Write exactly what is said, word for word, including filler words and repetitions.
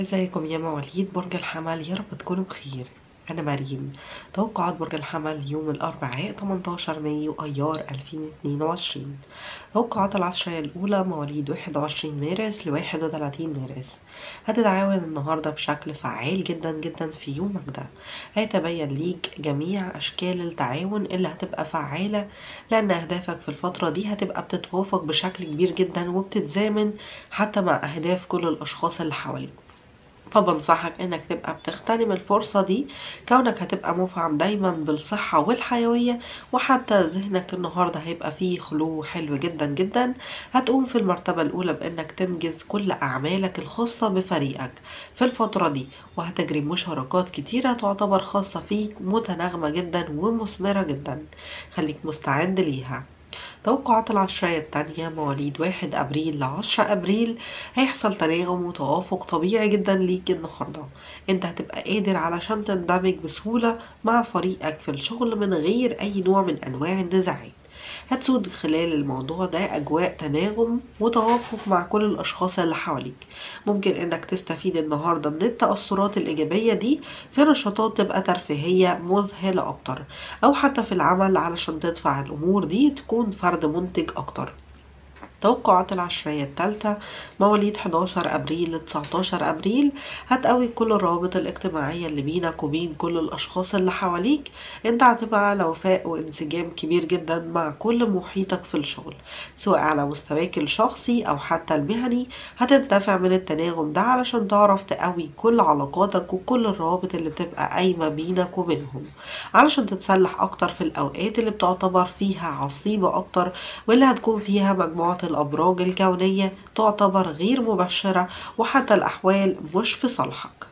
ازيكم يا مواليد برج الحمل؟ يا رب تكونوا بخير. أنا مريم. توقعات برج الحمل يوم الأربعاء تمنتاشر مايو أيار ألفين واتنين وعشرين. توقعات العشرية الأولى مواليد واحد وعشرين مارس لواحد وتلاتين مارس. هتتعاون النهاردة بشكل فعال جدا جدا في يومك ده. هيتبين ليك جميع أشكال التعاون اللي هتبقى فعالة، لأن أهدافك في الفترة دي هتبقى بتتوافق بشكل كبير جدا وبتتزامن حتى مع أهداف كل الأشخاص اللي حواليك. فبنصحك انك تبقى بتغتنم الفرصة دي، كونك هتبقى مفعم دايما بالصحة والحيوية، وحتى ذهنك النهاردة هيبقى فيه خلو حلو جدا جدا. هتقوم في المرتبة الاولى بانك تنجز كل اعمالك الخاصة بفريقك في الفترة دي، وهتجري مشاركات كتيرة تعتبر خاصة فيك متناغمة جدا ومثمرة جدا. خليك مستعد ليها. توقعات العشرية التانية مواليد واحد أبريل لعشرة أبريل. هيحصل تناغم وتوافق طبيعي جدا ليك النهاردة. انت هتبقى قادر علشان تندمج بسهولة مع فريقك في الشغل من غير أي نوع من أنواع النزاعات. هتسود خلال الموضوع ده أجواء تناغم وتوافق مع كل الأشخاص اللي حواليك. ممكن إنك تستفيد النهاردة من التأثرات الإيجابية دي في نشاطات تبقى ترفيهية مذهلة أكتر، أو حتى في العمل علشان تدفع الأمور دي تكون فرد منتج أكتر. توقعات العشرية الثالثة مواليد حداشر أبريل ل تسعتاشر أبريل. هتقوي كل الروابط الاجتماعية اللي بينك وبين كل الأشخاص اللي حواليك. انت هتبقى على وفاء وانسجام كبير جدا مع كل محيطك في الشغل، سواء على مستواك الشخصي أو حتى المهني. هتنتفع من التناغم ده علشان تعرف تقوي كل علاقاتك وكل الروابط اللي بتبقى قايمة بينك وبينهم، علشان تتسلح أكتر في الأوقات اللي بتعتبر فيها عصيبة أكتر، واللي هتكون فيها مجموعة الأبراج الكونية تعتبر غير مبشرة، وحتى الأحوال مش في صالحك.